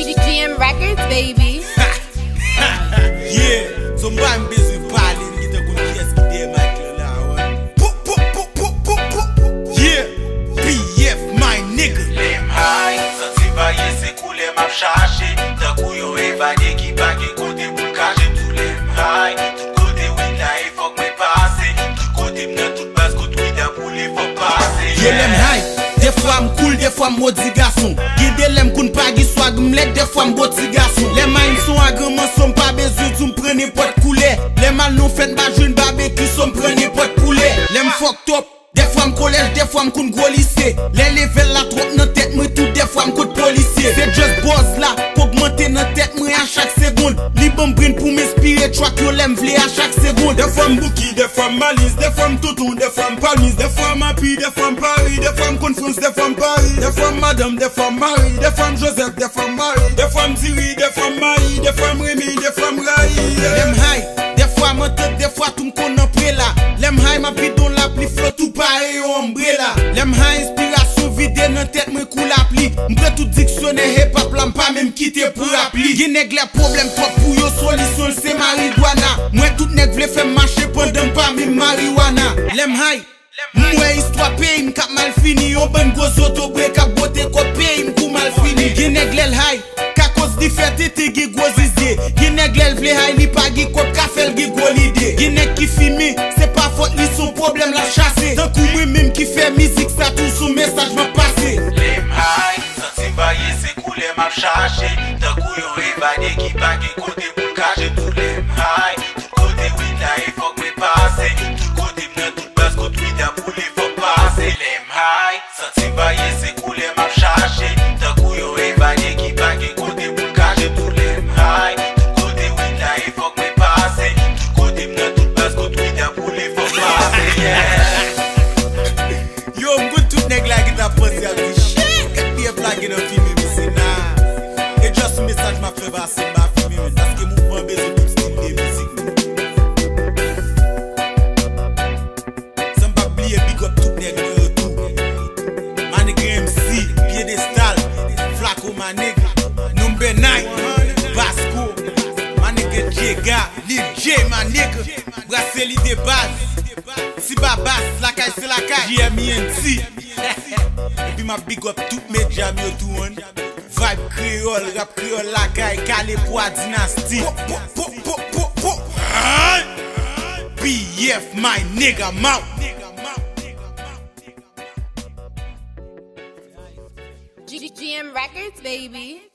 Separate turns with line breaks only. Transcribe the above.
GM Records, baby.
Yeah, so I'm busy balling. Get a good kiss, get there, Michael. Yeah, BF, my nigga.
Lem high, sensiva yese koule map chache. Takou yo evade ki bagi kote pou kaje tout lem high. Tout kote wila e fok me pase. Tout kote mna tout bas kote wida pou li fok pase.
Yo lem high, des fois m'cool, des fois m'modi garçon. Guide lem koun pagi swag m'let, des fois m'boti garçon. Les mains sont agrément, sont pas besoin de m'prendre pot couler. Les mal nous fait pas jouer barbecue, sont m'prendre pot poulet. Lem fucked up. Des fois m'collège, des fois m'koun gros lycée. Les levels la trop dans tête moi tout, des fois m'koute policier. C'est just boss là, pour augmenter dans tête moi à chaque seconde. Libre m'brin pour m'inspirer, track yo lem vle à chaque seconde. Des fois m'bouki, des fois m'malice, des fois m'toutou, des fois m'palmise, des fois m'happy, des fois m'Paris, des fois m'confrance, des fois m'Paris, des fois madame, des fois Marie, des fois Joseph, des fois Marie, des fois m'Ziri, des fois Maï, des fois m'Rémi, des fois m'Raï. Lem high, des fois m'entête, des fois tout m'kon en prela. Lem high ma bidon la pli flot tout pareil au umbrella. Lem high inspiration vide dans tête moi coule appli. M'prend tout dictionnaire hip hop là m'pas même quitter pour appli. Gi nèg les problème trop pour yo solution c'est marijuana. Moi tout nèg vle faire marcher pendant m'pas même marijuana. Lem high moi histoire pays m'kap mal fini. On bon gros auto break à beauté ko pays m'kou mal fini. Gi nèg les high ka cause di fête te gi gros zizi. Gi nèg les vle high li pa gi kop ka fel gi gros l'idée. Gi nèg qui filme c'est pas faute li son problème la chasser. Tant que moi même qui fait musique ça tout son message m'a passé.
Lem high, sensiva yese koule map chache. Takou yo evade ki bagi kote pou kaje tout lem high. Tout kote wila e fok me pase. Tout kote mna tout bas kote wida pou li fok pase. Lem high, sensiva yese koule map chache. Takou yo evade ki bagi kote pou kaje tout lem high. Tout kote wila e fok me pase. Tout kote mna tout bas kote wida pou li fok pase. Yeah.
Yo m'gout tout nèg la qui t'a posé à vie. Shit, bien plagué dans film mais c'est na. Et juste message m'a fait passer m'a filmé parce que mouvement besoin tout style de musique. Ça m'a pas oublier big up tout nèg tout. Mané MC, piédestal, Flaco mané, Number 9, Basco, mané Jega, Lil J mané, Bracelet de base. Si babas, la caille c'est la caille. JMINC. Et puis ma big up tout mes jam yo tout one. Vibe créole, rap créole la caille. Calé pour la dynastie. BF my nigga mouth.
GM Records, baby.